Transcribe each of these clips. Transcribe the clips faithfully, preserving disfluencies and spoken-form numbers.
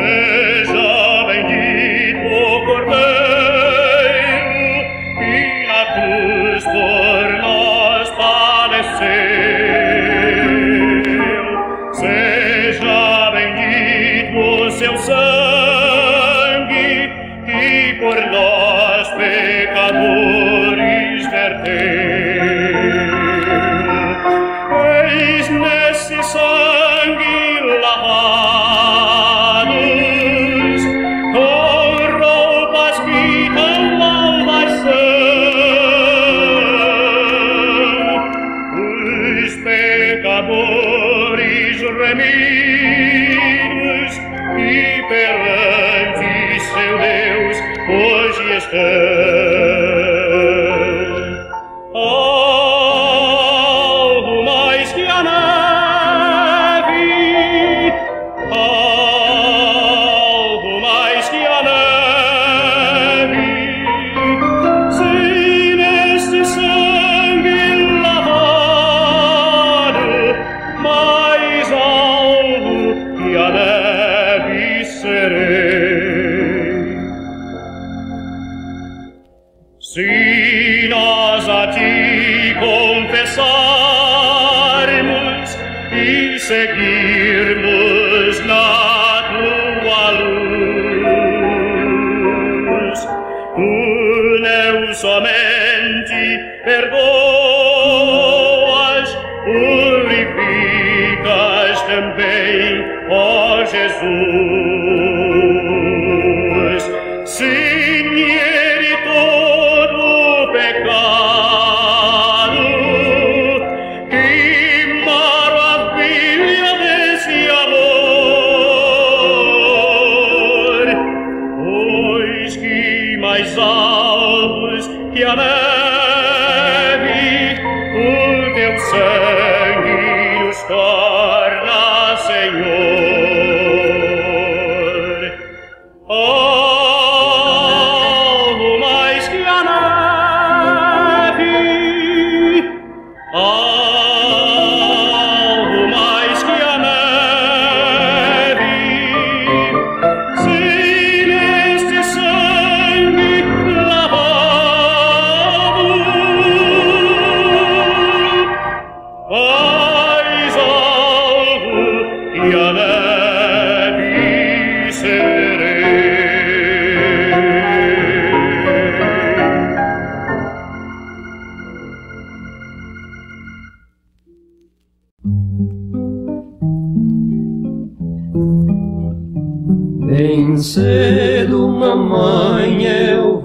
Bem cedo, mamãe, eu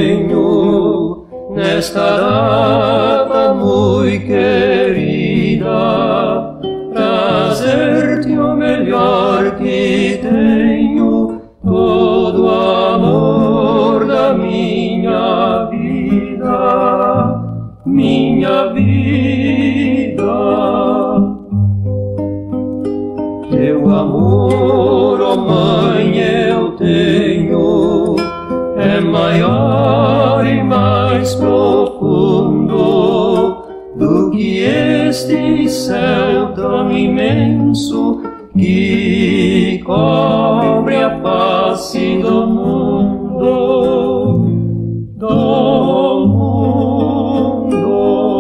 venho nesta data muito querida, trazer-te o melhor que tenho, todo o amor da minha vida, minha vida. Teu amor, ó mãe, eu tenho, é maior e mais profundo do que este céu tão imenso que cobre a face do mundo, do mundo.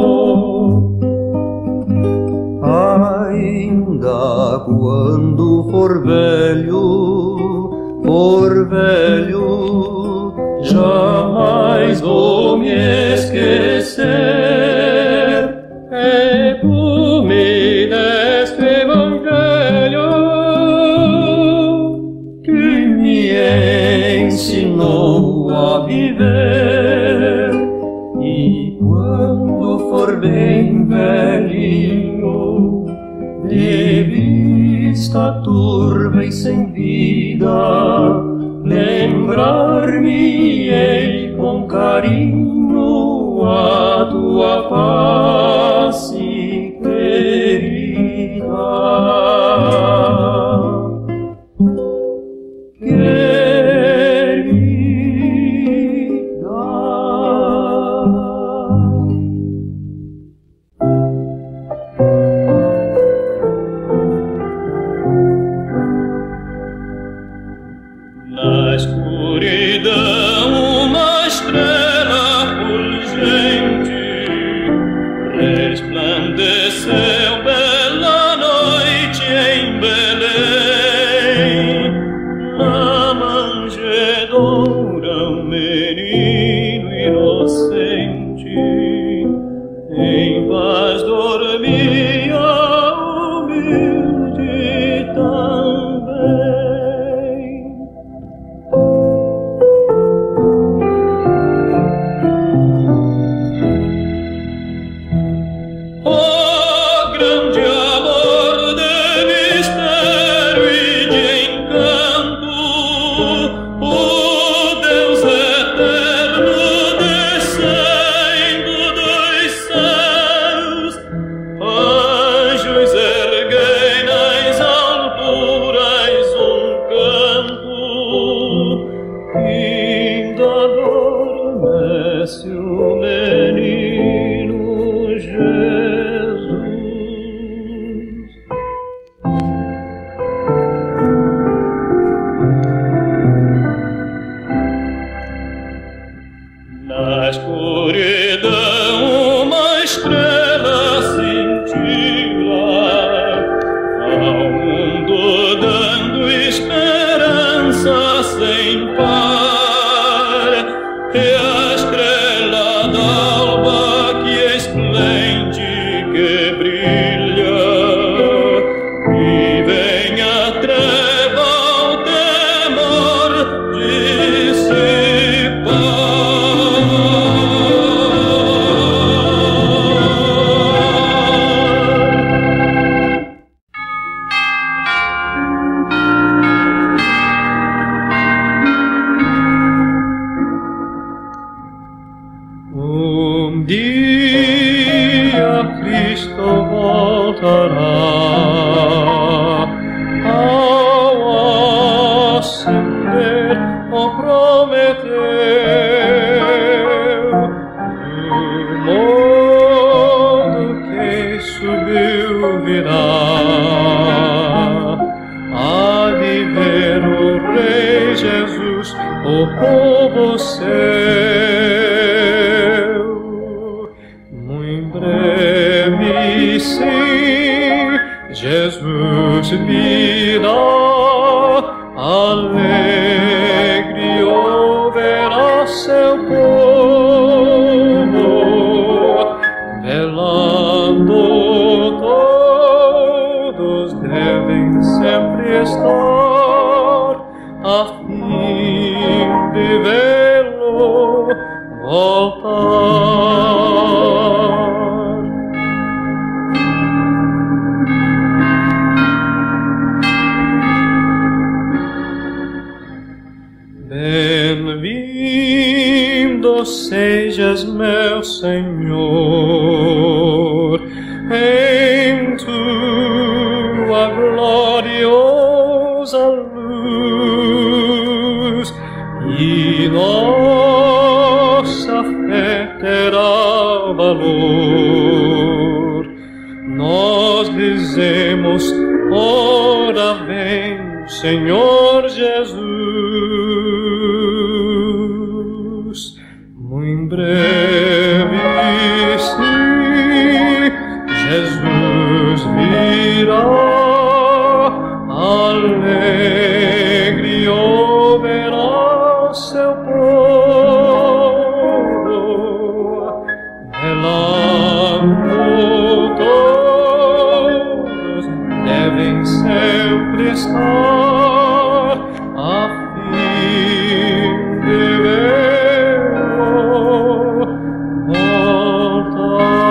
Ainda quando for velho, for velho, jamais vou me esquecer. E tu me deste o evangelho que me ensinou a viver. E quando for bem velhinho, de vista turva e sem vida, lembrar-me-ei com carinho a tua face querida. em paz dormia humilde também. Oh, grande amor de mistério e de encanto, o Deus eterno descendo dos céus, anjos erguei nas alturas um canto, ainda adormece o menino Jesus. Na escuridão uma estrela cintila, ao mundo dando esperança sem par. E a estrela d'alba que esplende, que brilha, e vem a treva, o temor Um dia Cristo voltará ao ascender, o prometeu, do modo que subiu virá, há de ver o Rei Jesus, o povo seu. Sim, Jesus virá, alegre ouvirá seu povo, velando todos devem sempre estar, a fim de vê-lo voltar. Bem-vindo sejas, meu Senhor, em tua gloriosa luz, e nossa fé terá valor. Nós dizemos, ora vem, Senhor Jesus. Muito breve, sim, Jesus virá, alegre ouvirá seu povo, velando todos devem sempre estar, a fim de vê-lo voltar.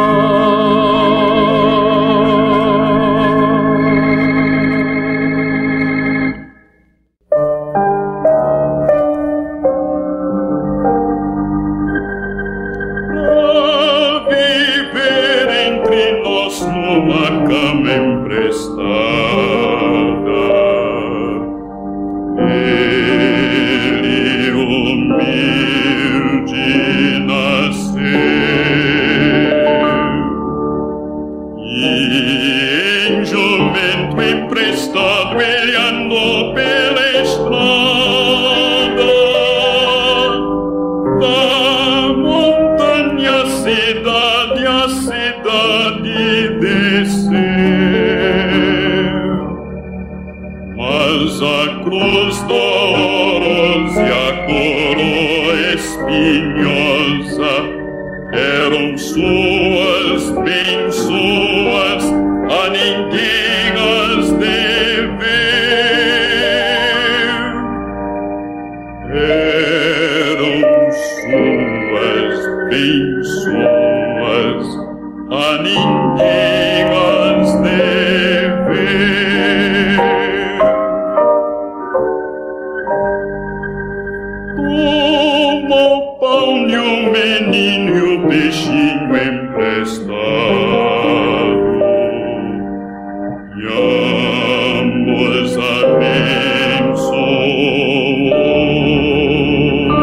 Pra viver entre nós numa cama emprestada, Ele humilde nasceu, e em jumento emprestado ele andou pela estrada, da montanha à cidade, a cidade desceu. Mas a cruz dolorosa e a coroa espinhosa eram suas suas bênçãos a ninguém as dever. Eram suas bênçãos a ninguém as dever. Toma o pão e o menino e o peixinho emprestado, e ambos abençoou.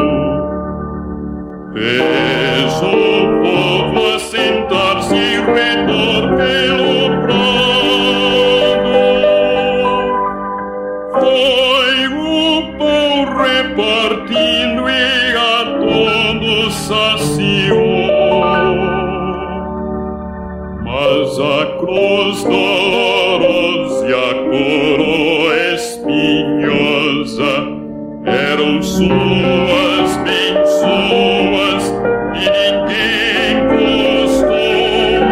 Fez o povo assentar-se em redor pelo prado. Foi o pão repartindo e a todos saciou. Mas a cruz dolorosa e a coroa espinhosa eram suas bênçãos e ninguém gostou.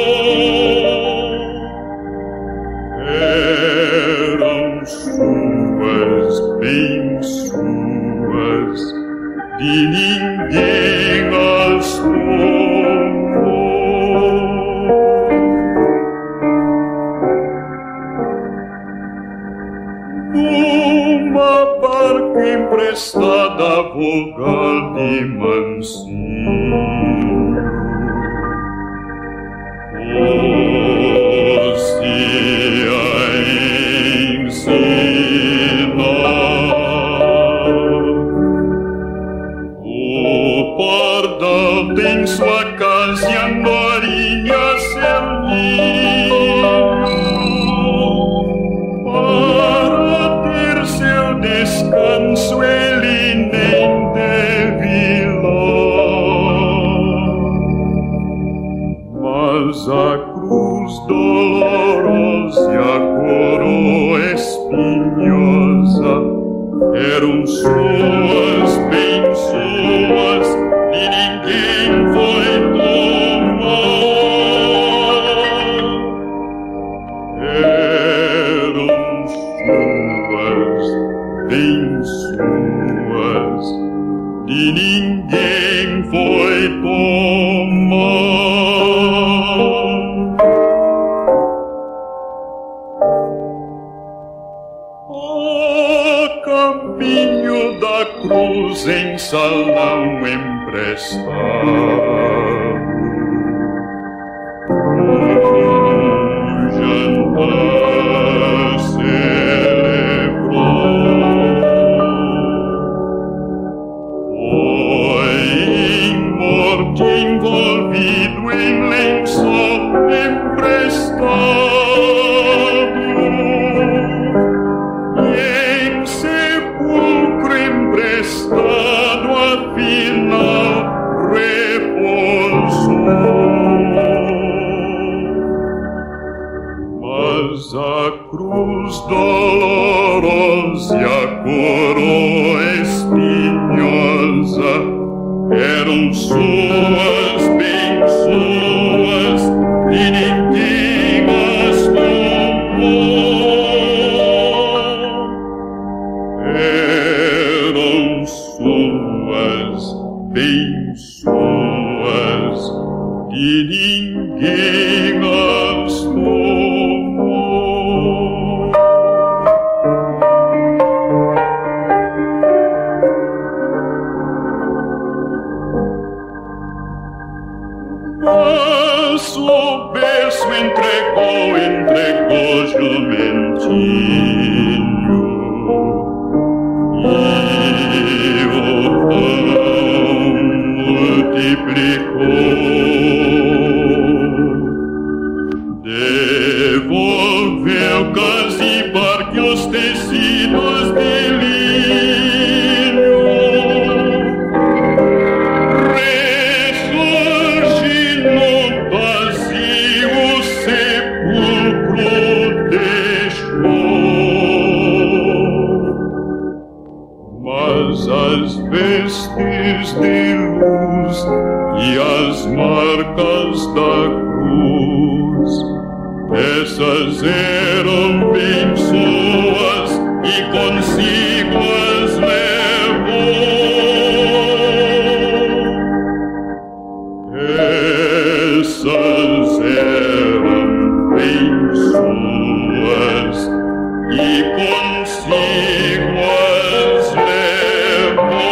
Eram suas bênçãos e ninguém as tomou. Uma barca emprestada vogal de mansinho, pôs-se a ensinar. O pardal tem sua casa e a andorinha seu ninho. Para ter seu descanso ele nem deve ir lá. Mas a cruz dolorosa e a coroa espinhosa eram suas bênçãos e ninguém foi tomar. Eram suas bênçãos e ninguém foi tomar. Caminho da cruz em salão emprestado, o jantar celebrou. Foi em morte envolvido em lençol emprestado. Emprestado afinal repousou. Mas a cruz dolorosa e a coroa espinhosa eram suas bênçãos e ninguém as tomou. Suas bênçãos e ninguém as tomou. Mas o berço entregou, entregou jumentinho, e o pão multiplicou. Devolveu casa e barco e os tecidos de linho. Ressurge no vazio, o sepulcro deixou. lágrimas da cruz. Essas eram bem suas e consigo as levou. Essas eram bem suas e consigo as levou.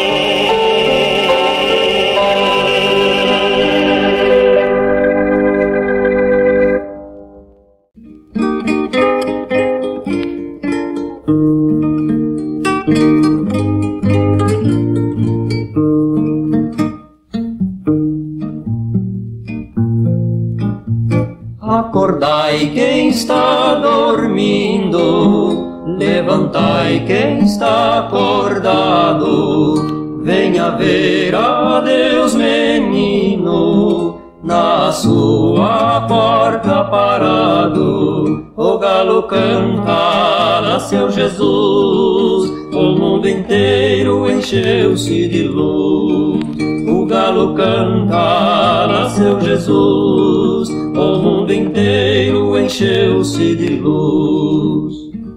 Acordai quem está dormindo, levantai quem está acordado, venha ver a Deus menino, na sua porta parado. O galo canta, nasceu Jesus, o mundo inteiro encheu-se de luz. O galo canta, nasceu Jesus, o mundo inteiro encheu-se de luz.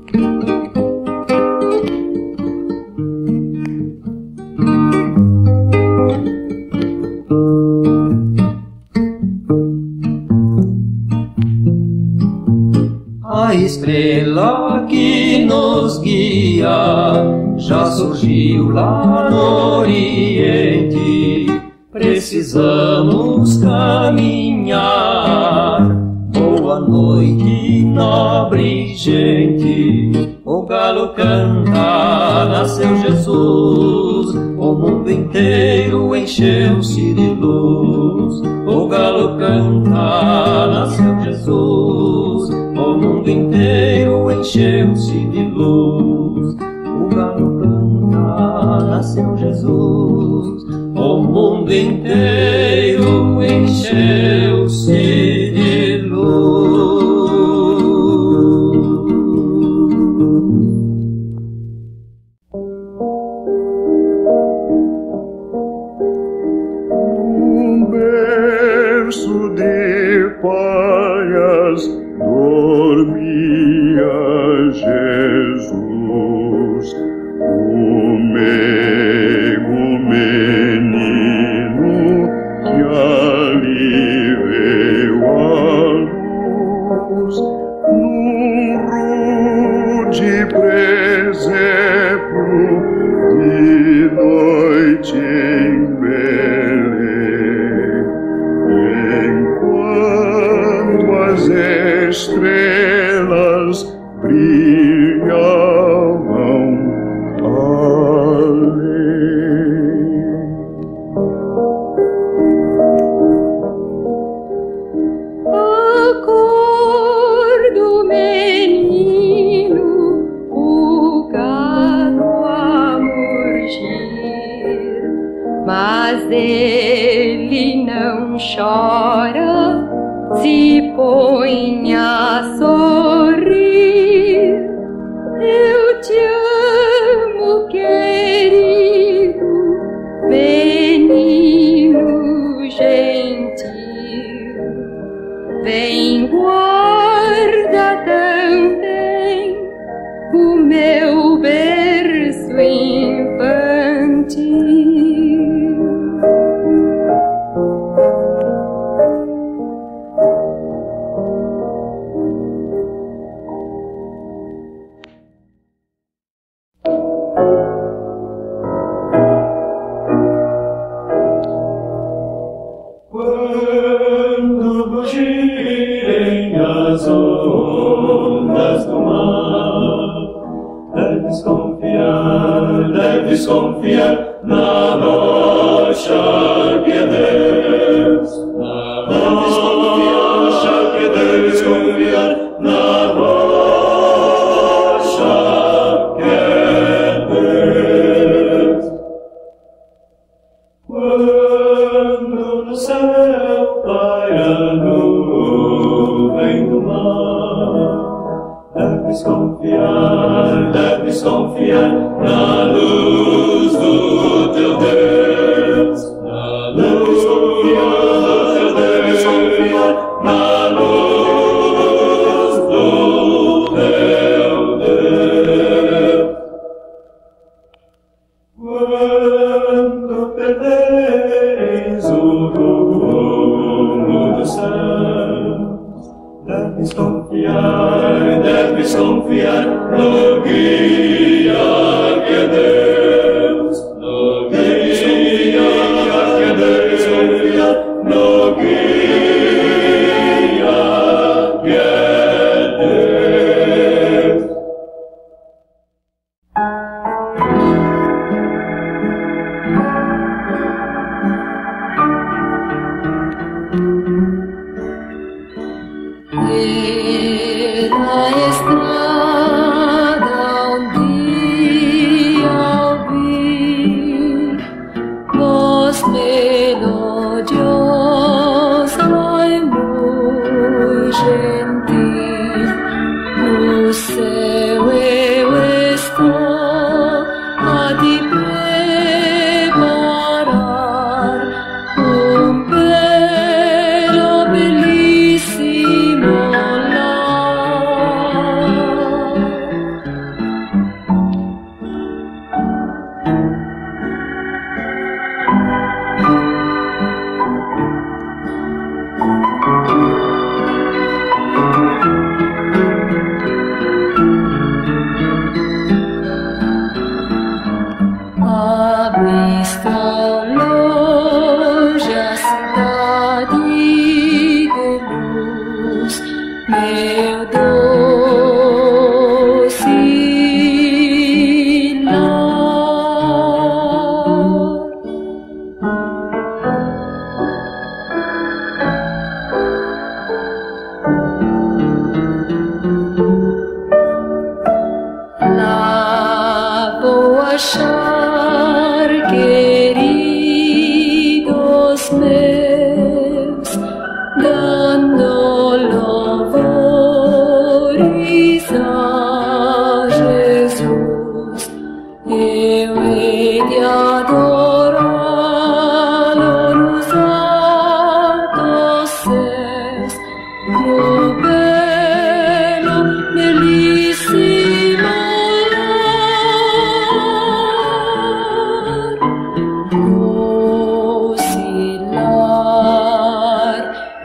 A estrela que nos guia já surgiu lá no Oriente. Precisamos caminhar. Boa noite, nobre gente. O galo canta, nasceu Jesus, o mundo inteiro encheu-se de luz. O galo canta, nasceu Jesus, o mundo inteiro encheu-se de luz. O galo canta, nasceu Jesus, o mundo inteiro encheu-se de luz. Um berço de palhas dormia Jesus, o meigo menino que ali veio à luz, num rude presépio de noite em Belém, enquanto as estrelas brilhavam além. A cor do menino, o gado a murgir, mas ele não chora, se põe a sorrir. Eu te amo, querido menino gentil. Vem, guarda também o meu berço infantil. Quando girem as ondas do mar, deves confiar, deves confiar na rocha que é Deus. Deves confiar, que deves confiar na rocha que é Deus. Quando no céu paira a nuvem do mar, deves confiar, deves confiar na luz do teu Deus. Na luz do teu Deus, deves confiar. na luz do teu Deus. Quando perderes o rumo dos céus, deves confiar, deves confiar no guia que é Deus, no guia que é Deus, no guia que é Deus. Pela estrada um dia ouvi voz melodiosa e muito gentil. No céu eu estou a te preparar um belo, belíssimo lar. Avista ao longe a cidade de luz, meu doce lar. Lá vou achar queridos meus, dando louvores a Jesus. Eu hei de adorá-lo nos altos céus, no belo, belíssimo lar. Doce lar,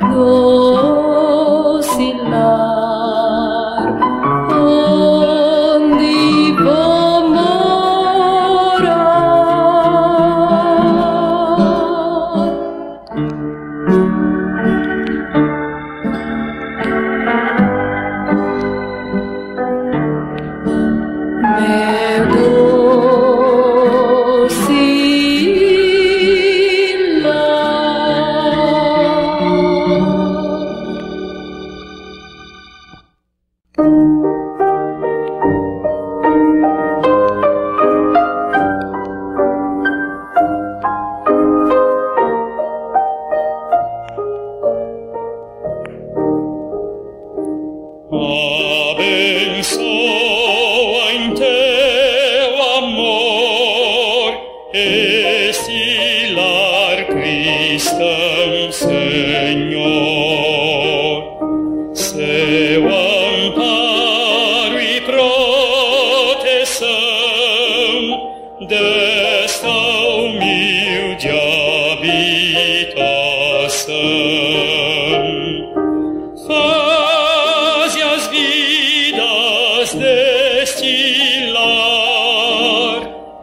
doce lar, onde vou morar. Meu doce Abençoa em teu amor este lar cristão, Senhor. Seu amparo e proteção desta humilde habitação. Faze as vidas deste lar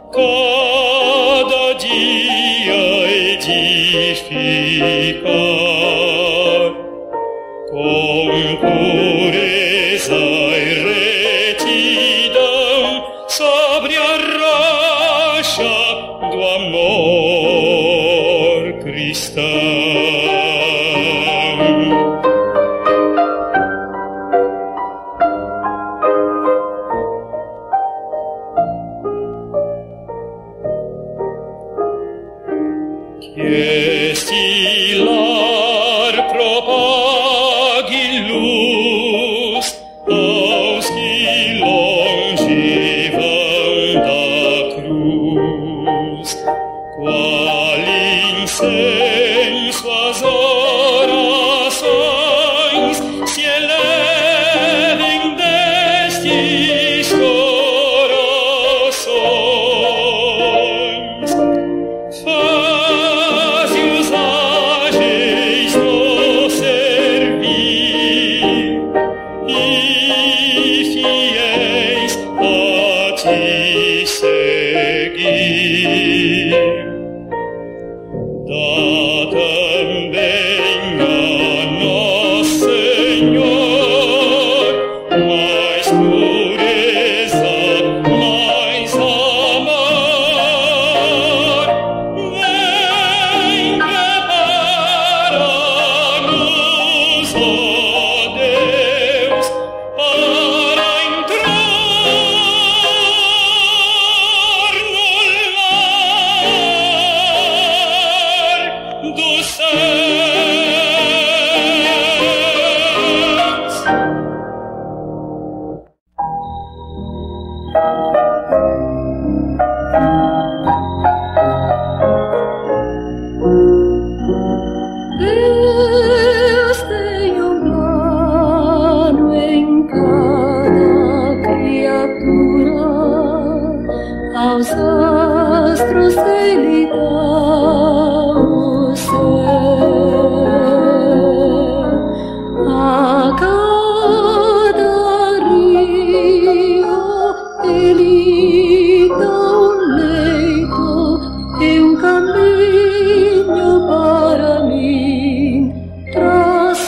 cada dia edificar, com pureza e retidão sobre a rocha do amor cristão. Que este lar propague luz aos que longe vão da cruz, qual incenso as orações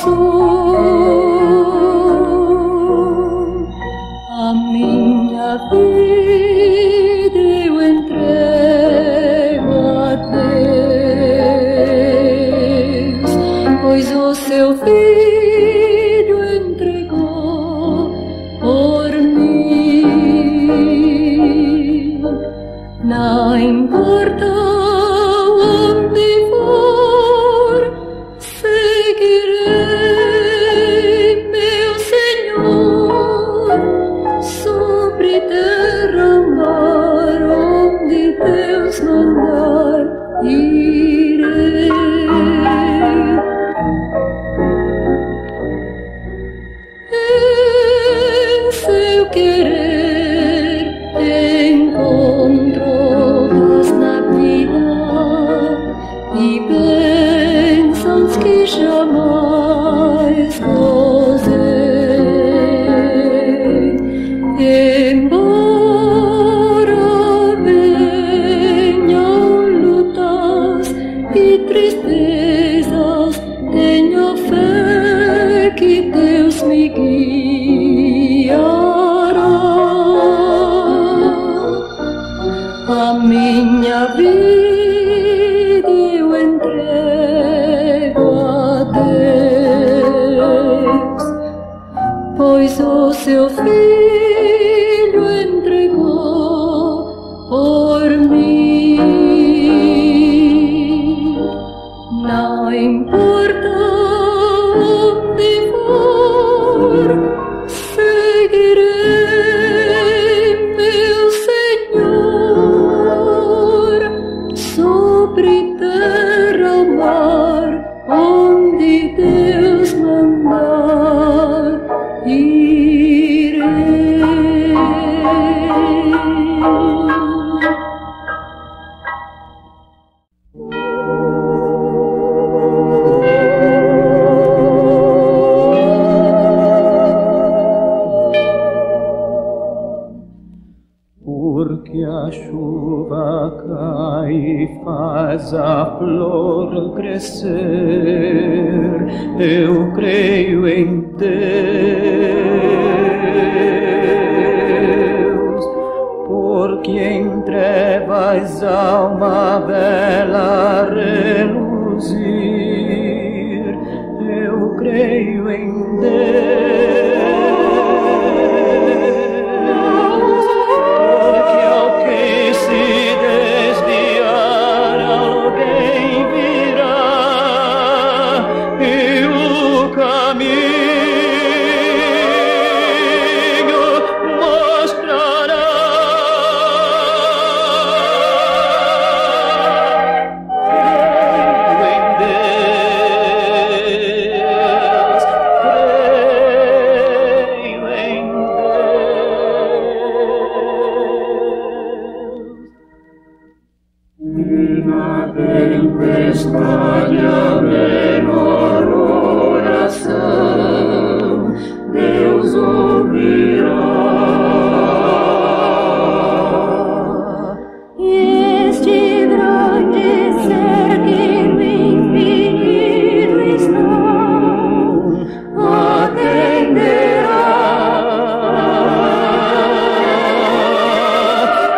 coração. A minha vida eu entrego a Deus, pois o seu Filho entregou por mim. Não importa onde for, seguirei meu Senhor, sobre terra, mar, onde Deus mandar, irei. Em seu querer encontro paz na vida e bênçãos que jamais gozei. Embora venham lutas e tristezas, tenho fé que Deus me guiará. A minha vida eu entrego a Deus, pois o seu Filho entregou por mim. Não importa onde for, seguirei meu Senhor, sobre terra, mar, onde Deus mandar, irei. Porque a chuva cai e faz a flor crescer, eu creio em Deus. Porque em trevas há uma vela reluzir, eu creio em Deus.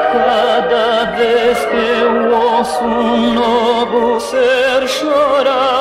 Um novo ser chorar.